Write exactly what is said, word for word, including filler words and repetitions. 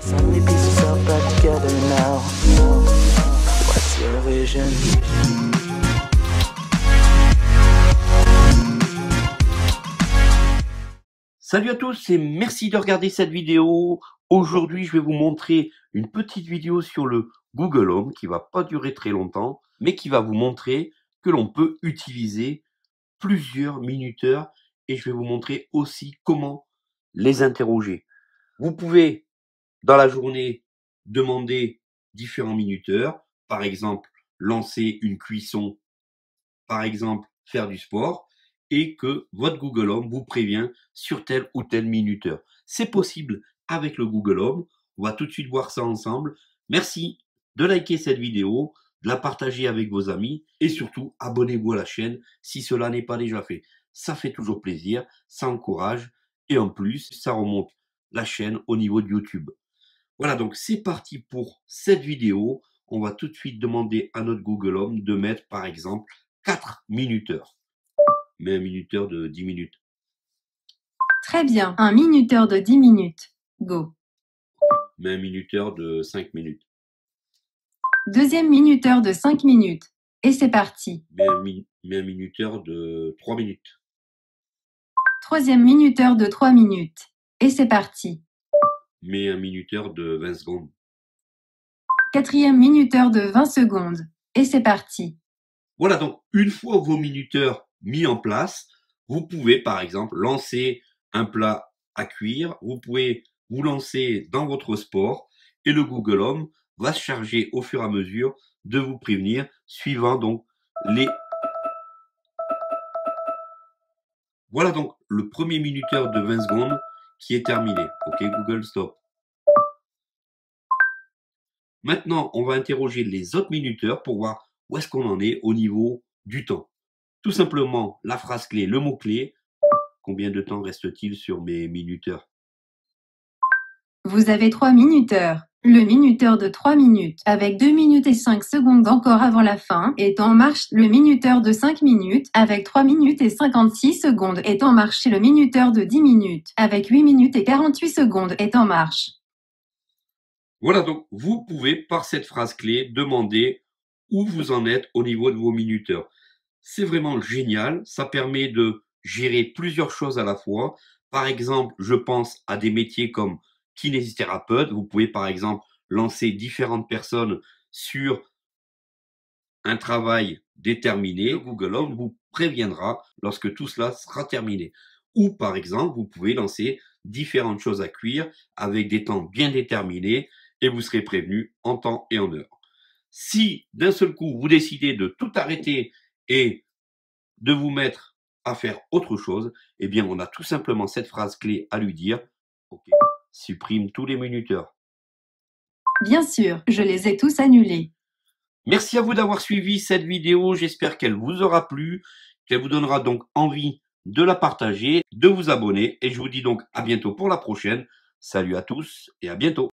So many pieces all back together now. What's your vision? Salut à tous et merci de regarder cette vidéo. Aujourd'hui, je vais vous montrer une petite vidéo sur le Google Home qui va pas durer très longtemps, mais qui va vous montrer que l'on peut utiliser plusieurs minuteurs et je vais vous montrer aussi comment les interroger. Vous pouvez, dans la journée, demander différents minuteurs, par exemple, lancer une cuisson, par exemple, faire du sport, et que votre Google Home vous prévient sur tel ou tel minuteur. C'est possible avec le Google Home. On va tout de suite voir ça ensemble. Merci de liker cette vidéo, de la partager avec vos amis et surtout abonnez-vous à la chaîne si cela n'est pas déjà fait. Ça fait toujours plaisir, ça encourage et en plus ça remonte la chaîne au niveau de YouTube. Voilà, donc c'est parti pour cette vidéo. On va tout de suite demander à notre Google Home de mettre par exemple quatre minuteurs. Mais un minuteur de dix minutes. Très bien, un minuteur de dix minutes. Go. Mais un minuteur de cinq minutes. Deuxième minuteur de cinq minutes. Et c'est parti. Mais un, mi mais un minuteur de trois minutes. Troisième minuteur de trois minutes. Et c'est parti. Mais un minuteur de vingt secondes. Quatrième minuteur de vingt secondes. Et c'est parti. Voilà, donc une fois vos minuteurs mis en place, vous pouvez par exemple lancer un plat à cuire, vous pouvez vous lancer dans votre sport et le Google Home va se charger au fur et à mesure de vous prévenir suivant donc les... Voilà donc le premier minuteur de vingt secondes qui est terminé. Ok, Google, stop. Maintenant, on va interroger les autres minuteurs pour voir où est-ce qu'on en est au niveau du temps. Tout simplement, la phrase clé, le mot-clé. Combien de temps reste-t-il sur mes minuteurs? Vous avez trois minuteurs. Le minuteur de trois minutes, avec deux minutes et cinq secondes encore avant la fin, est en marche. Le minuteur de cinq minutes, avec trois minutes et cinquante-six secondes, est en marche. Et le minuteur de dix minutes, avec huit minutes et quarante-huit secondes, est en marche. Voilà, donc vous pouvez, par cette phrase clé, demander où vous en êtes au niveau de vos minuteurs. C'est vraiment génial, ça permet de gérer plusieurs choses à la fois. Par exemple, je pense à des métiers comme kinésithérapeute. Vous pouvez par exemple lancer différentes personnes sur un travail déterminé. Google Home vous préviendra lorsque tout cela sera terminé. Ou par exemple, vous pouvez lancer différentes choses à cuire avec des temps bien déterminés et vous serez prévenu en temps et en heure. Si d'un seul coup vous décidez de tout arrêter et de vous mettre à faire autre chose, eh bien on a tout simplement cette phrase clé à lui dire. Ok, supprime tous les minuteurs. Bien sûr, je les ai tous annulés. Merci à vous d'avoir suivi cette vidéo. J'espère qu'elle vous aura plu, qu'elle vous donnera donc envie de la partager, de vous abonner. Et je vous dis donc à bientôt pour la prochaine. Salut à tous et à bientôt.